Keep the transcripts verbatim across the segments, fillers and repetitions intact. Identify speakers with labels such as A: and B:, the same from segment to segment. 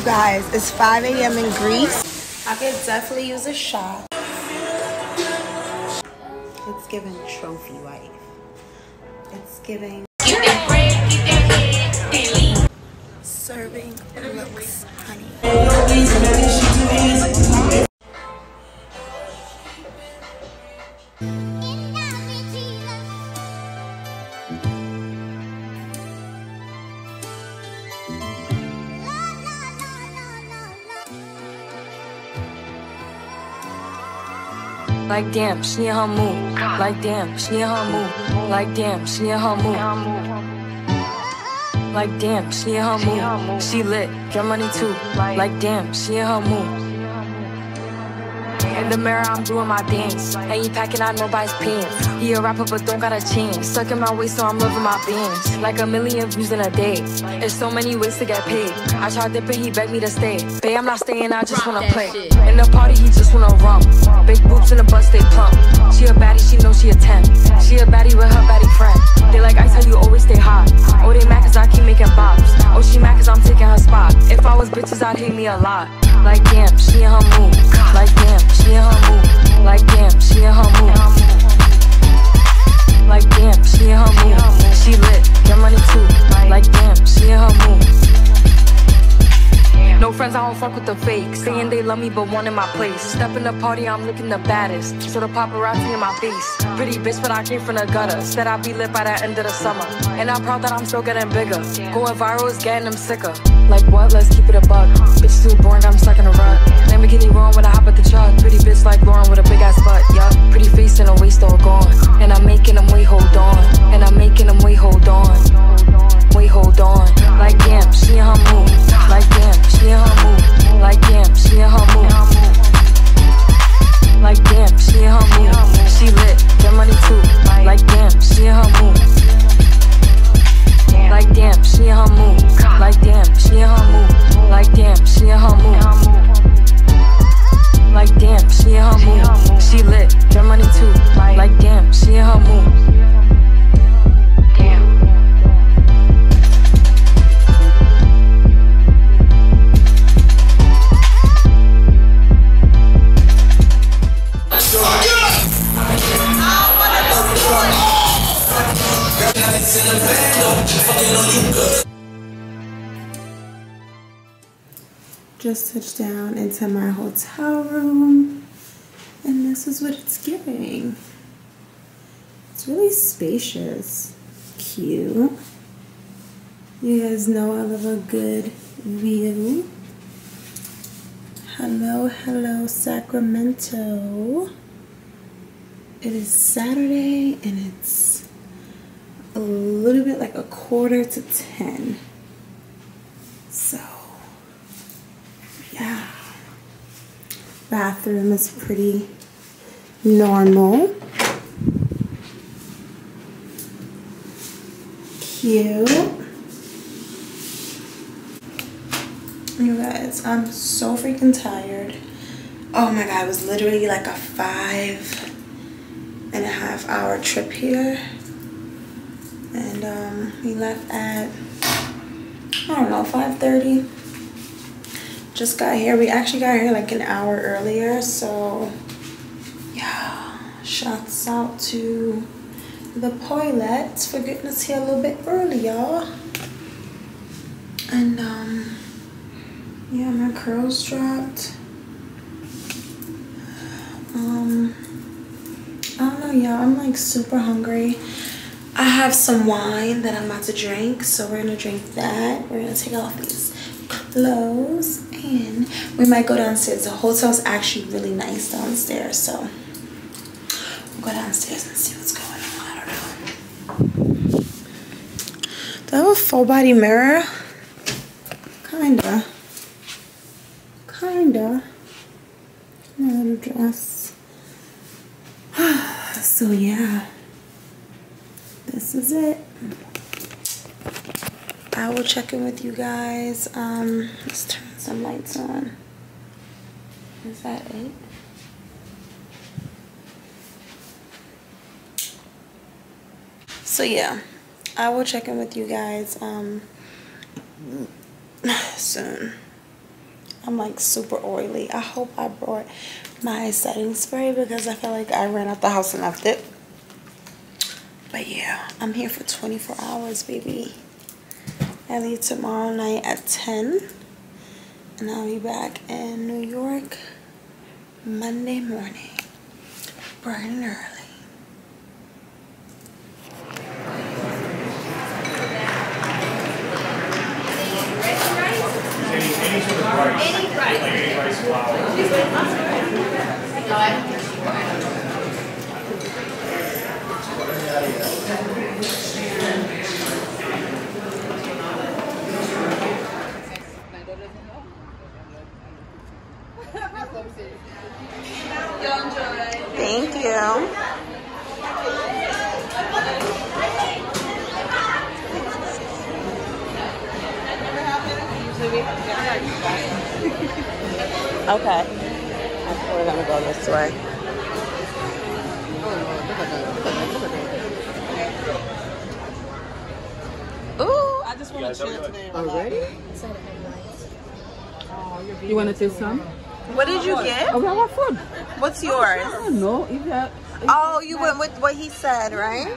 A: You guys, it's five A M in Greece. I could definitely use a shot. It's giving trophy wife. It's giving serving looks, honey.
B: Like damn, she in her mood. Like damn, she in her mood. Like damn, she in her mood. Like damn, she in her mood. She lit, get money too. Like damn, she in her mood. In the mirror, I'm doing my dance. Ain't you packing out nobody's pants. He a rapper, but don't got a chance. Stuck in my waist, so I'm loving my bands. Like a million views in a day. There's so many ways to get paid. I tried dipping, he begged me to stay. Babe, I'm not staying, I just wanna play. In the party, he just wanna rum. Big boobs in the bus, they plump. She a baddie, she knows she a ten. She a baddie with her baddie friend. They like ice, how you always stay hot. Oh, they mad cause I keep making bops. Oh, she mad cause I'm taking her spot. If I was bitches, I'd hate me a lot. Like damn, she in her mood. Like damn, she in her mood. Like damn, she in her mood. Like damn, she in her mood. She lit, get money too. Like damn, she in her mood. No friends, I don't fuck with the fake. Saying they love me, but one in my place. Step in the party, I'm looking the baddest. So the paparazzi in my face. Pretty bitch, but I came from the gutter. Said I'd be lit by the end of the summer. And I'm proud that I'm still getting bigger. Going viral is getting them sicker. Like what? Let's keep it a buck. Bitch too boring, I'm stuck in a rut. Lamborghini wrong when I hop at the truck. Pretty bitch like Lauren with a big ass butt. Yup, pretty face and a waist all gone. And I'm making them wait, hold on. And I'm making them wait, hold on. Wait, hold on. Like damn, she in her mood. Like damn, she in her mood. Like damn, she in her mood. Like damn, she in her mood. She lit, get money too. Like damn, she in her mood. Like damn, she in her mood. Like damn, she in her mood. Like damn, she in her mood. Like damn, she in her mood. She lit, get money too. Like damn, she in her mood.
A: Just touched down into my hotel room, and this is what it's giving. It's really spacious, cute. You guys know I love a good view. Hello, hello, Sacramento. It is Saturday, and it's a little bit like a quarter to ten. So, yeah. Bathroom is pretty normal. Cute. You guys, I'm so freaking tired. Oh my god, it was literally like a five and a half hour trip here. And um, we left at, I don't know, five thirty. Just got here. We actually got here like an hour earlier. So yeah, shouts out to the Poilets for getting us here a little bit early, y'all. And um, yeah, my curls dropped. Um, I don't know, y'all. I'm like super hungry. I have some wine that I'm about to drink, so we're gonna drink that. We're gonna take off these clothes, and we might go downstairs. The hotel's actually really nice downstairs, so we'll go downstairs and see what's going on. I don't know. Do I have a full body mirror? Kinda. Kinda. My little dress. So yeah. This is it. I will check in with you guys. Um, let's turn some lights on. Is that it? So yeah, I will check in with you guys um soon. I'm like super oily. I hope I brought my setting spray because I feel like I ran out the house and left it. But yeah, I'm here for twenty-four hours, baby. I leave tomorrow night at ten. And I'll be back in New York Monday morning, bright and early.
C: Any rice. Any rice flour.
A: Thank you. Okay. We're gonna go this way. Ooh, I just want to chill today.
D: Already? You want to taste some?
A: What did you get?
D: Oh, we have our food.
A: What's yours?
D: I don't know. If you have, if
A: Oh, you went with what he said, right?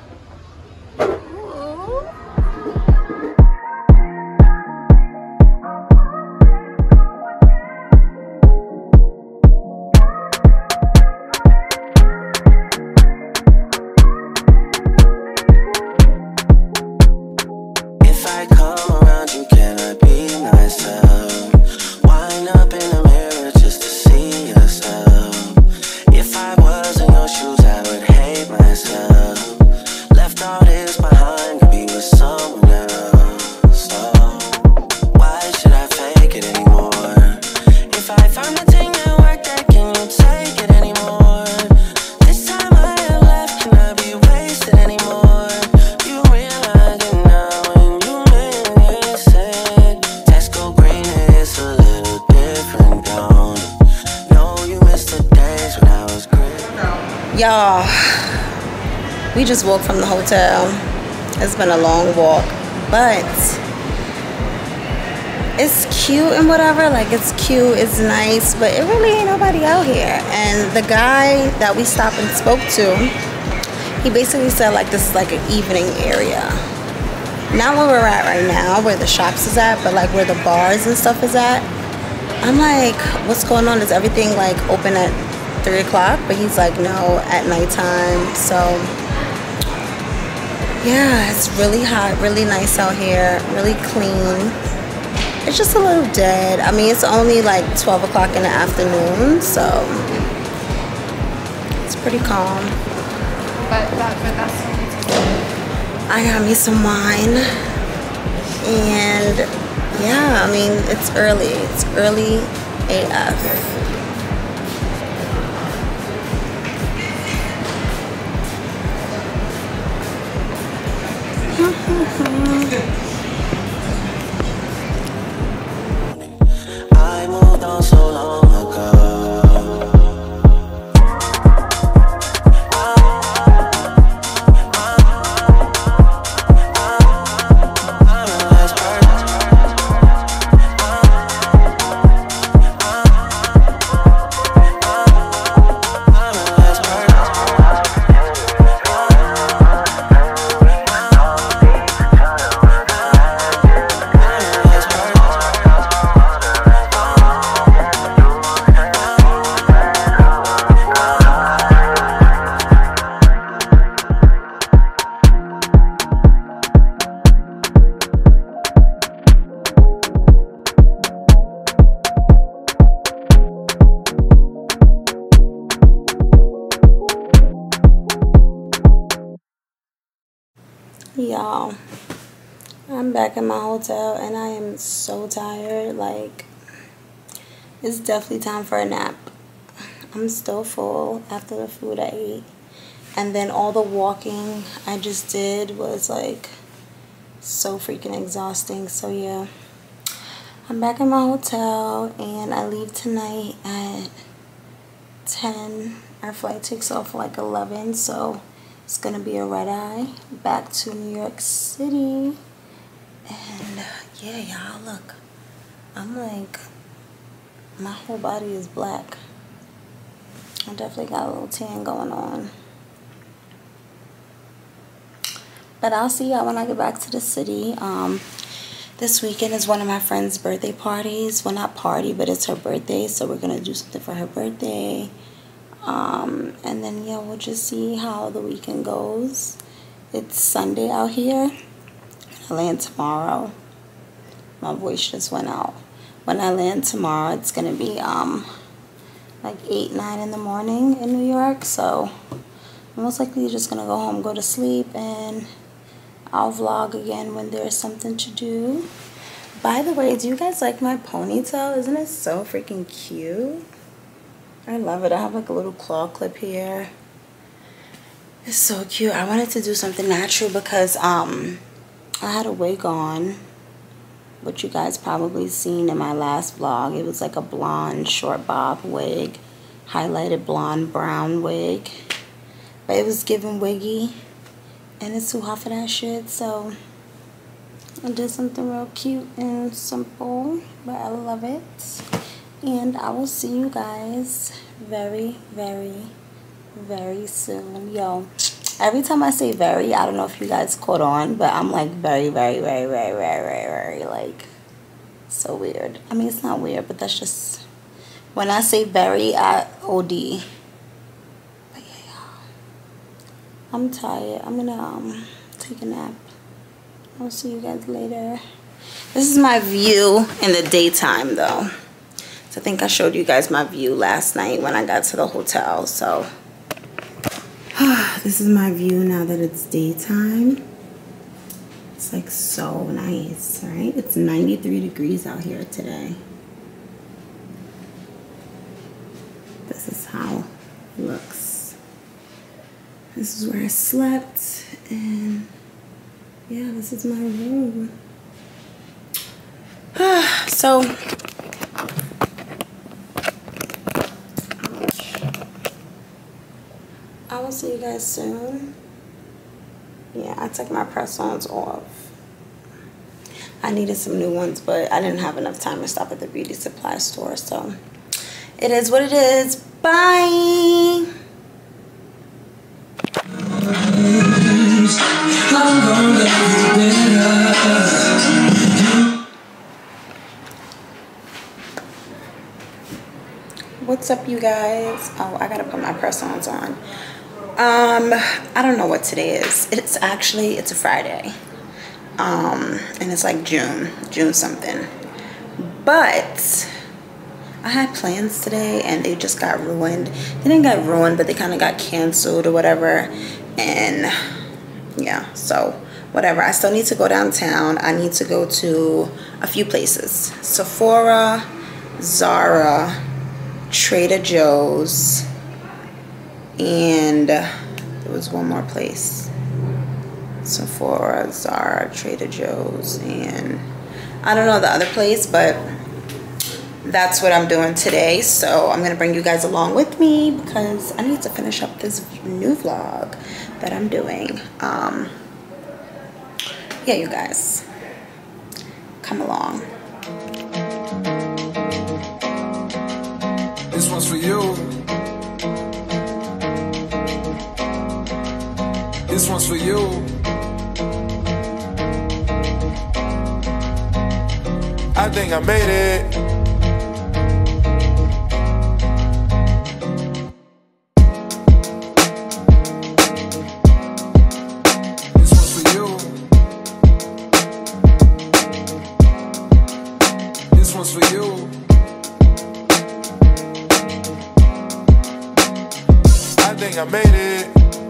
A: Ooh.
E: If I come around, you cannot be myself. Wind up in the mirror just to see yourself. If I was in your shoes, I would hate myself. Left all this behind to be with someone else. So why should I fake it anymore? If I found a thing that worked, that can you take it anymore? This time I have left, cannot be wasted anymore. You realize it now when you make it said Tesco green is a little different, don't it? No, you missed the days when I was green.
A: Y'all, we just walked from the hotel. It's been a long walk, but it's cute and whatever. Like, it's cute, it's nice, but it really ain't nobody out here. And the guy that we stopped and spoke to, he basically said like this is like an evening area. Not where we're at right now, where the shops is at, but like where the bars and stuff is at. I'm like, what's going on? Is everything like open at three o'clock? But he's like, no, at nighttime. So yeah, it's really hot, really nice out here, really clean. It's just a little dead. I mean, it's only like twelve o'clock in the afternoon, so it's pretty calm.
F: But that, but that's
A: I got me some wine, and yeah, I mean, it's early. It's early A F.
E: I moved on so long ago.
A: Y'all, I'm back in my hotel and I am so tired. Like, it's definitely time for a nap. I'm still full after the food I ate, and then all the walking I just did was like so freaking exhausting. So yeah, I'm back in my hotel and I leave tonight at ten. Our flight takes off like eleven, so it's gonna be a red eye back to New York City. And uh, yeah, y'all, look, I'm like my whole body is black. I definitely got a little tan going on. But I'll see y'all when I get back to the city. Um, this weekend is one of my friend's birthday parties. Well, not party, but it's her birthday. So we're going to do something for her birthday. Um, and then, yeah, we'll just see how the weekend goes. It's Sunday out here. I land tomorrow. My voice just went out. When I land tomorrow, it's going to be um, like eight, nine in the morning in New York. So I'm most likely just going to go home, go to sleep, and I'll vlog again when there's something to do. By the way, do you guys like my ponytail? Isn't it so freaking cute? I love it. I have like a little claw clip here. It's so cute. I wanted to do something natural because um, I had a wig on, which you guys probably seen in my last vlog. It was like a blonde short bob wig, highlighted blonde brown wig. But it was giving wiggy, and it's too hot for that shit, so I did something real cute and simple, but I love it. And I will see you guys very, very, very soon. Yo, every time I say very, I don't know if you guys caught on, but I'm like very, very, very, very, very, very, very, like, so weird. I mean, it's not weird, but that's just, when I say very, I O D. But yeah, y'all, I'm tired. I'm gonna um take a nap. I'll see you guys later. This is my view in the daytime, though. So I think I showed you guys my view last night when I got to the hotel, so. This is my view now that it's daytime. It's like so nice, right? It's ninety-three degrees out here today. This is how it looks. This is where I slept, and yeah, this is my room. So, I will see you guys soon. Yeah, I took my press-ons off. I needed some new ones, but I didn't have enough time to stop at the beauty supply store, so it is what it is. Bye! What's up, you guys? Oh, I gotta put my press-ons on. Um, I don't know what today is. It's actually, it's a Friday. Um, and it's like June, June something. But I had plans today and they just got ruined. They didn't get ruined, but they kind of got canceled or whatever. And yeah, so whatever. I still need to go downtown. I need to go to a few places. Sephora, Zara, Trader Joe's, and there was one more place. Sephora, Zara, Trader Joe's, and I don't know the other place, but that's what I'm doing today. So I'm gonna bring you guys along with me because I need to finish up this new vlog that I'm doing. Um, yeah, you guys, come along.
G: This one's for you. This one's for you. I think I made it. This one's for you. This one's for you. I think I made it.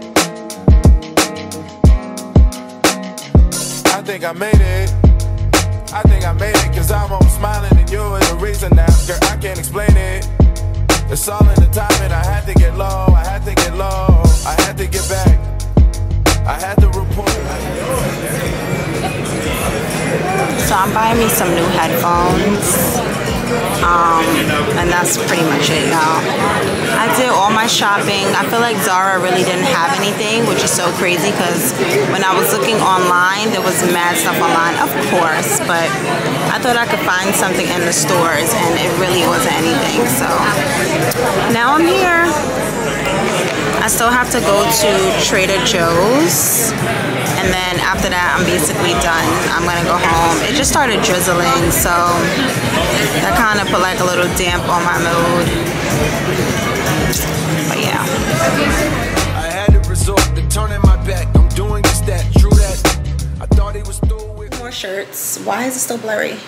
G: I think I made it. I think I made it, cause I'm always smiling and you are the reason now. Girl, I can't explain it. It's all in the timing. I had to get low, I had to get low, I had to get back, I had to report.
A: So I'm buying me some new headphones. Um, and that's pretty much it, y'all. I did all my shopping. I feel like Zara really didn't have anything, which is so crazy because when I was looking online, there was mad stuff online, of course, but I thought I could find something in the stores and it really wasn't anything. So now I'm here. I still have to go to Trader Joe's, and then after that I'm basically done. I'm gonna go home. It just started drizzling, so that kind of put like a little damp on my mood. But yeah.
G: I had to resort to turning my back. I'm doing just that. True that. I thought he was through with
A: more shirts. Why is it still blurry?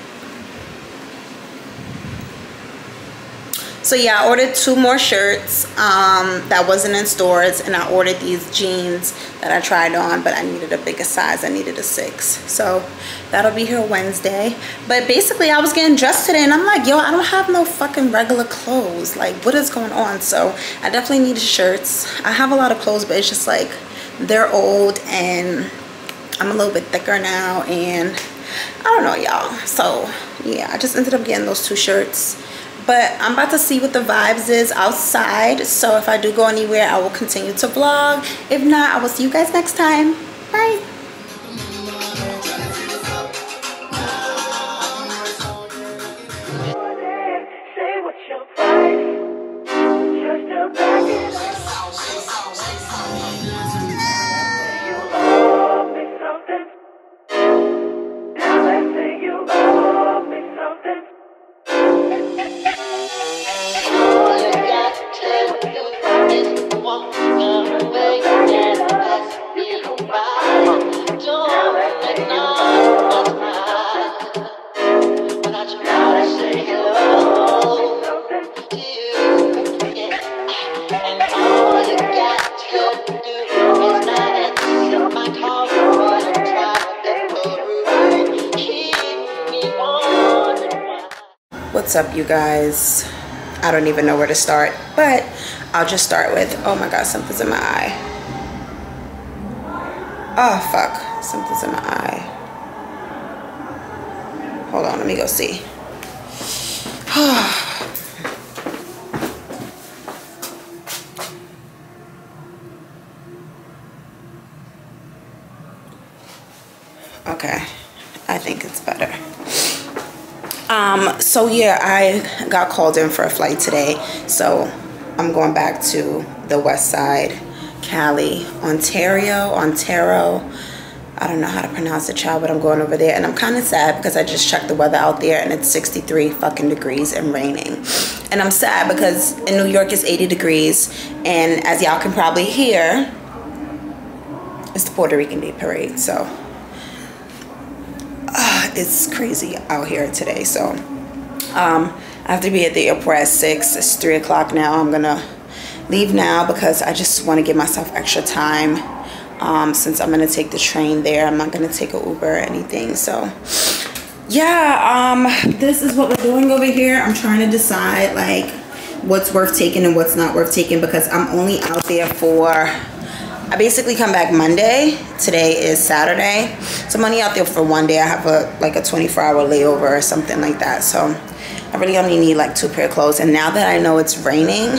A: So yeah, I ordered two more shirts um, that wasn't in stores, and I ordered these jeans that I tried on, but I needed a bigger size. I needed a six. So that'll be here Wednesday. But basically, I was getting dressed today, and I'm like, yo, I don't have no fucking regular clothes. Like, what is going on? So I definitely needed shirts. I have a lot of clothes, but it's just like they're old, and I'm a little bit thicker now, and I don't know, y'all. So yeah, I just ended up getting those two shirts. But I'm about to see what the vibes is outside. So if I do go anywhere, I will continue to vlog. If not, I will see you guys next time. Bye. What's up, you guys? I don't even know where to start, but I'll just start with, oh my god, something's in my eye. Oh fuck, something's in my eye. Hold on, let me go see. Okay, I think it's better. Um, so yeah, I got called in for a flight today. So I'm going back to the west side, Cali, Ontario, Ontario. I don't know how to pronounce the child, but I'm going over there. And I'm kind of sad because I just checked the weather out there and it's sixty-three fucking degrees and raining. And I'm sad because in New York it's eighty degrees. And as y'all can probably hear, it's the Puerto Rican Day Parade. So Uh, it's crazy out here today. So um, I have to be at the airport at six. It's three o'clock now. I'm gonna leave now because I just want to give myself extra time um, since I'm gonna take the train there. I'm not gonna take an Uber or anything. So yeah, um, this is what we're doing over here. I'm trying to decide like what's worth taking and what's not worth taking because I'm only out there for, I basically come back Monday. Today is Saturday. So I'm only out there for one day. I have a like a twenty-four hour layover or something like that. So I really only need like two pair of clothes. And now that I know it's raining,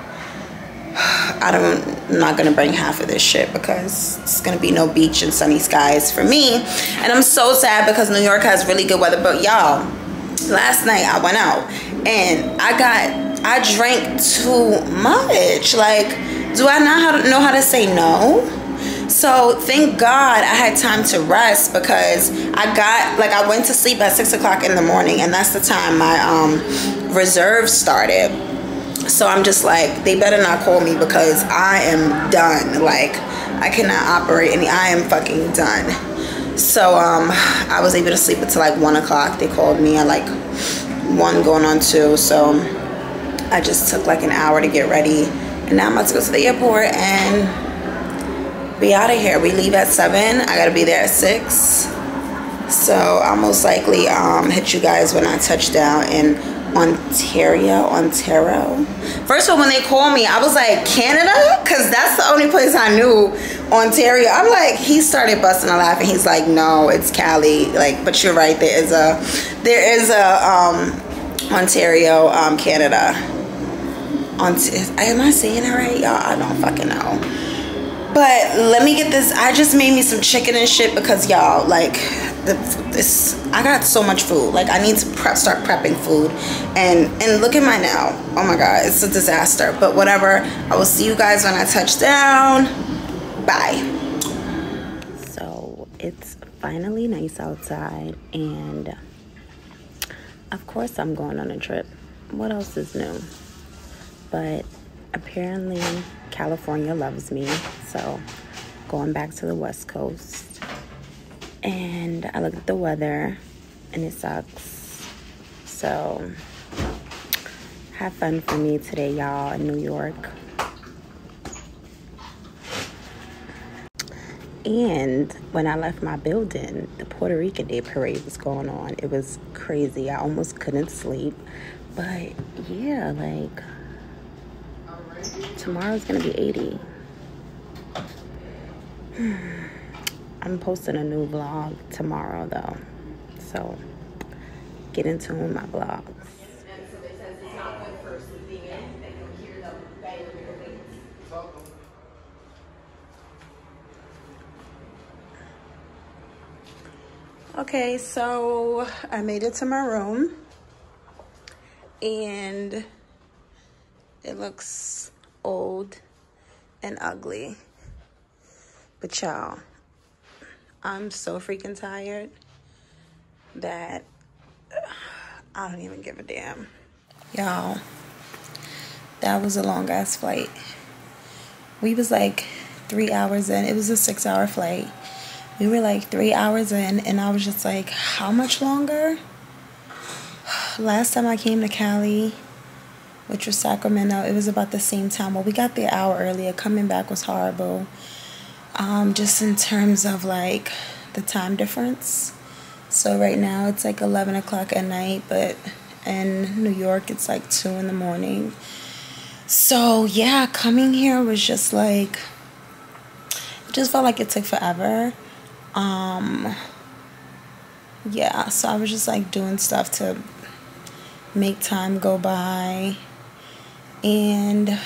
A: I don't, I'm not gonna bring half of this shit because it's gonna be no beach and sunny skies for me. And I'm so sad because New York has really good weather. But y'all, last night I went out and I got, I drank too much. Like, do I not how to know how to say no? So thank God I had time to rest because I got, like I went to sleep at six o'clock in the morning and that's the time my um, reserve started. So I'm just like, they better not call me because I am done. Like I cannot operate any, I am fucking done. So um, I was able to sleep until like one o'clock. They called me at like one going on two. So I just took like an hour to get ready. And now I'm about to go to the airport and be out of here. We leave at seven. I gotta be there at six. So I'll most likely um, hit you guys when I touch down in Ontario, Ontario. First of all, when they called me, I was like, Canada? Because that's the only place I knew, Ontario. I'm like, he started busting a laugh and he's like, no, it's Cali. Like, but you're right, there is a, there is a, um, Ontario, um, Canada. Ont Am I saying it right, y'all? I don't fucking know. But let me get this. I just made me some chicken and shit because y'all, like, the, this. I got so much food. Like, I need to prep, start prepping food. And and look at my now. Oh my god, it's a disaster. But whatever. I will see you guys when I touch down. Bye. So it's finally nice outside, and of course I'm going on a trip. What else is new? But apparently California loves me, so going back to the West Coast. And I looked at the weather and it sucks. So have fun for me today, y'all, in New York. And when I left my building, the Puerto Rican Day Parade was going on. It was crazy. I almost couldn't sleep. But yeah, like, tomorrow's gonna be eighty. I'm posting a new vlog tomorrow though, so get in tune with my vlogs. Okay, so I made it to my room and it looks old and ugly, but y'all, I'm so freaking tired that I don't even give a damn. Y'all, that was a long ass flight. We was like three hours in. It was a six hour flight. We were like three hours in, and I was just like, how much longer? Last time I came to Cali, which was Sacramento, it was about the same time. Well, we got there an hour earlier. Coming back was horrible. Um, just in terms of like the time difference. So right now it's like eleven o'clock at night, but in New York it's like two in the morning. So yeah, coming here was just like, it just felt like it took forever. Um, yeah, so I was just like doing stuff to make time go by. And I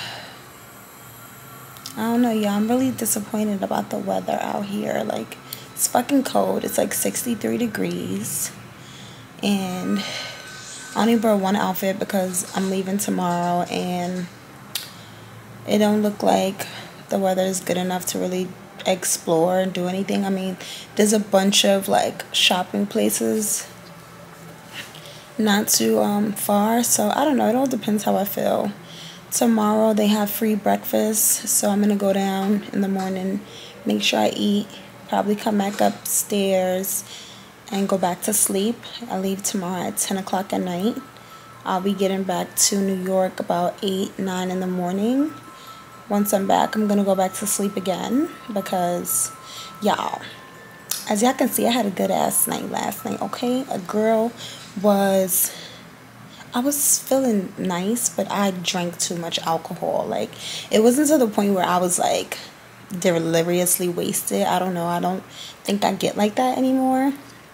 A: don't know, yeah, I'm really disappointed about the weather out here. Like, it's fucking cold. It's like sixty-three degrees. And I only brought one outfit because I'm leaving tomorrow, and it don't look like the weather is good enough to really explore and do anything. I mean, there's a bunch of like shopping places not too um far, so I don't know, it all depends how I feel. Tomorrow they have free breakfast, so I'm gonna go down in the morning, make sure I eat, probably come back upstairs and go back to sleep. I leave tomorrow at ten o'clock at night. I'll be getting back to New York about eight, nine in the morning. Once I'm back, I'm gonna go back to sleep again because, y'all, as y'all can see, I had a good ass night last night, okay? A girl was, I was feeling nice, but I drank too much alcohol. Like, it wasn't to the point where I was like deliriously wasted. I don't know. I don't think I get like that anymore.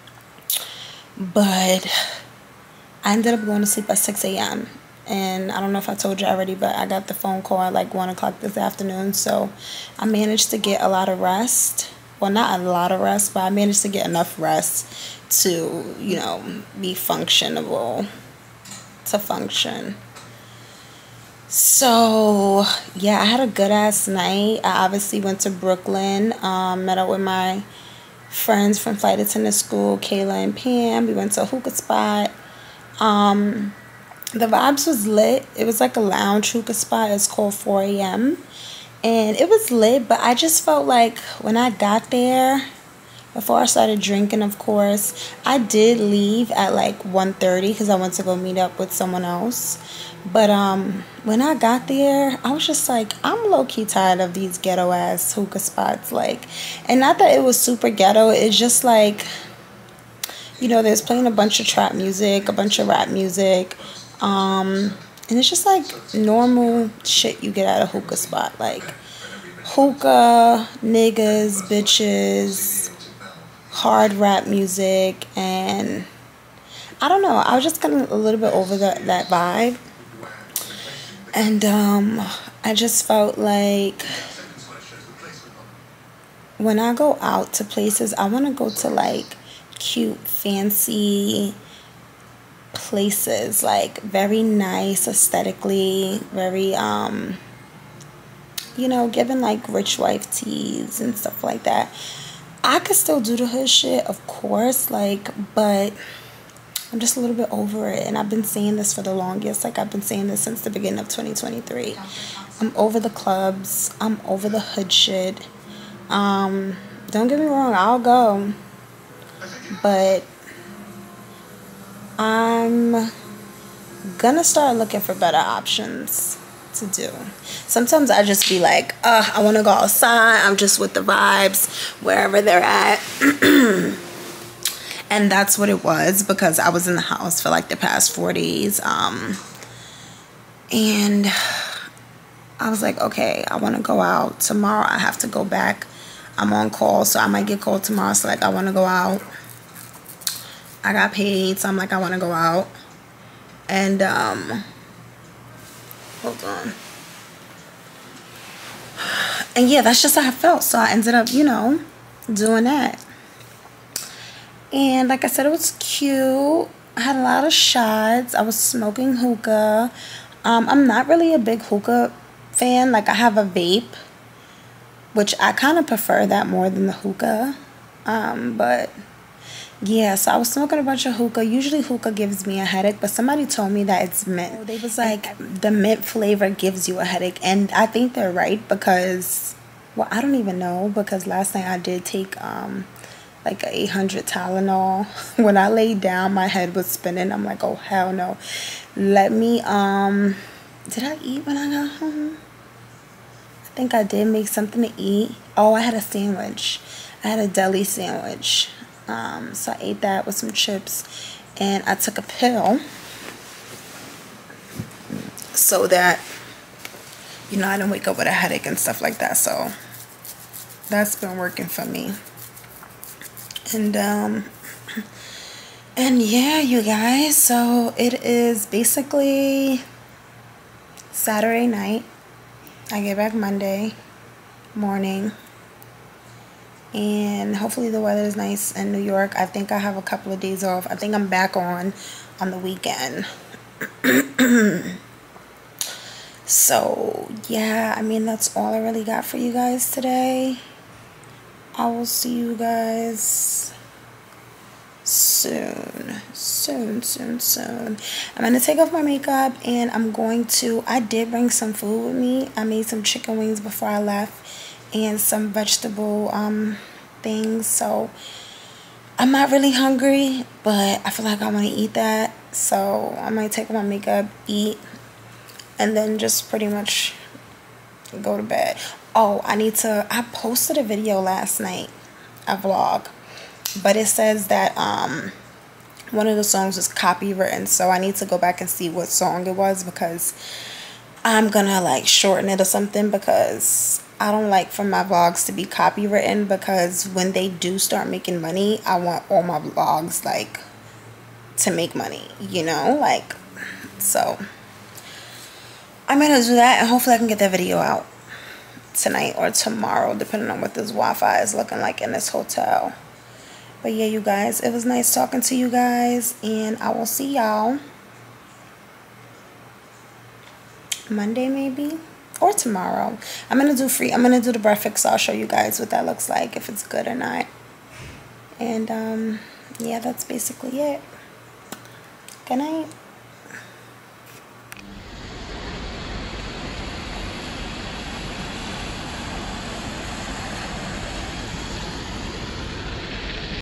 A: But I ended up going to sleep at six A M And I don't know if I told you already, but I got the phone call at like one o'clock this afternoon. So I managed to get a lot of rest. Well, not a lot of rest, but I managed to get enough rest to, you know, be functionable, to function. So, yeah, I had a good ass night. I obviously went to Brooklyn, um, met up with my friends from flight attendant school, Kayla and Pam. We went to a hookah spot. Um... The vibes was lit. It was like a lounge hookah spot. It's called four A M And it was lit, but I just felt like when I got there, before I started drinking, of course, I did leave at like one thirty because I went to go meet up with someone else. But um, when I got there, I was just like, I'm low-key tired of these ghetto-ass hookah spots. Like, and not that it was super ghetto. It's just like, you know, there's playing a bunch of trap music, a bunch of rap music. Um, and it's just like normal shit you get at a hookah spot, like hookah, niggas, bitches, hard rap music, and I don't know. I was just kind of a little bit over that that vibe, and um, I just felt like when I go out to places, I want to go to like cute, fancy places, like very nice aesthetically, very um, you know, giving like rich wife teas and stuff like that. I could still do the hood shit, of course, like, but I'm just a little bit over it. And I've been saying this for the longest. Like, I've been saying this since the beginning of twenty twenty-three. I'm over the clubs. I'm over the hood shit. Um, don't get me wrong, I'll go. But I'm gonna start looking for better options to do. Sometimes I just be like, uh, I want to go outside. I'm just with the vibes wherever they're at. And that's what it was, because I was in the house for like the past four days. Um, and I was like, okay, I want to go out. Tomorrow I have to go back. I'm on call, so I might get called tomorrow. So like, I want to go out. I got paid, so I'm like, I want to go out. And um hold on. And yeah, that's just how I felt. So I ended up, you know, doing that. And like I said, it was cute. I had a lot of shots. I was smoking hookah. Um, I'm not really a big hookah fan. Like, I have a vape, which I kind of prefer that more than the hookah. Um, but yeah, so I was smoking a bunch of hookah. Usually hookah gives me a headache, but somebody told me that it's mint. They was like, the mint flavor gives you a headache. And I think they're right, because, well, I don't even know, because last night I did take um like a eight hundred Tylenol. When I laid down, my head was spinning. I'm like, oh, hell no. Let me, um, did I eat when I got home? I think I did make something to eat. Oh, I had a sandwich. I had a deli sandwich. Um, so I ate that with some chips, and I took a pill so that, you know, I didn't wake up with a headache and stuff like that. So that's been working for me. And um and yeah, you guys, so it is basically Saturday night. I get back Monday morning, and hopefully the weather is nice in New York. I think I have a couple of days off. I think I'm back on on the weekend. So yeah, I mean, that's all I really got for you guys today. I will see you guys soon, soon, soon, soon. I'm going to take off my makeup, and I'm going to, I did bring some food with me. I made some chicken wings before I left, and some vegetable um things. So I'm not really hungry, but I feel like I want to eat that. So I might take off my makeup, eat, and then just pretty much go to bed. Oh, I need to, I posted a video last night, a vlog, but it says that um one of the songs was copywritten, so I need to go back and see what song it was, because I'm gonna like shorten it or something, because I don't like for my vlogs to be copywritten, because when they do start making money, I want all my vlogs like to make money, you know, like, so I'm gonna do that, and hopefully I can get that video out tonight or tomorrow, depending on what this Wi-Fi is looking like in this hotel. But yeah, you guys, it was nice talking to you guys, and I will see y'all Monday maybe, or tomorrow. I'm gonna do free I'm gonna do the breakfast, so I'll show you guys what that looks like, if it's good or not. And um yeah, that's basically it. Good night.